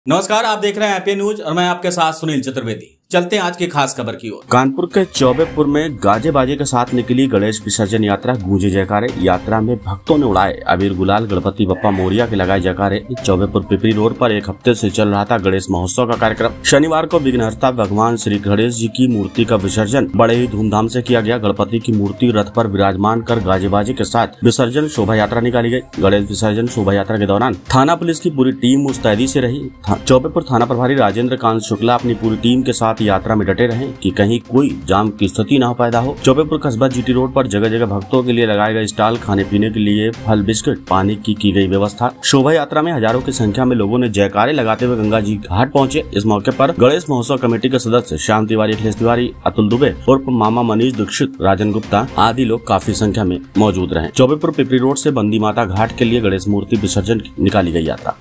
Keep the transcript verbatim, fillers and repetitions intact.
नमस्कार, आप देख रहे हैं एपीए न्यूज और मैं आपके साथ सुनील चतुर्वेदी। चलते हैं आज की खास खबर की ओर। कानपुर के चौबेपुर में गाजे बाजे के साथ निकली गणेश विसर्जन यात्रा। गूंजे जयकारे। यात्रा में भक्तों ने उड़ाए अबीर गुलाल। गणपति बप्पा मोरिया के लगाए जयकारे। चौबेपुर पिपरी रोड पर एक हफ्ते से चल रहा था गणेश महोत्सव का कार्यक्रम। शनिवार को विघ्नहर्ता भगवान श्री गणेश जी की मूर्ति का विसर्जन बड़े ही धूमधाम से किया गया। गणपति की मूर्ति रथ पर विराजमान कर गाजे बाजे के साथ विसर्जन शोभा यात्रा निकाली गई। गणेश विसर्जन शोभा यात्रा के दौरान थाना पुलिस की पूरी टीम मुस्तैदी से रही। चौबेपुर थाना प्रभारी राजेंद्र कांत शुक्ला अपनी पूरी टीम के साथ यात्रा में डटे रहे कि कहीं कोई जाम की स्थिति न पैदा हो। चौबेपुर कस्बा जीटी रोड पर जगह जगह भक्तों के लिए लगाए गए स्टॉल, खाने पीने के लिए फल, बिस्किट, पानी की की गई व्यवस्था। शोभा यात्रा में हजारों की संख्या में लोगों ने जयकारे लगाते हुए गंगा जी घाट पहुंचे। इस मौके पर गणेश महोत्सव कमेटी के सदस्य श्याम तिवारी, अखिलेश तिवारी, अतुल दुबे उर्फ मामा, मनीष दीक्षित, राजन गुप्ता आदि लोग काफी संख्या में मौजूद रहे। चौबेपुर पिपरी रोड से बंदी माता घाट के लिए गणेश मूर्ति विसर्जन निकाली गई यात्रा।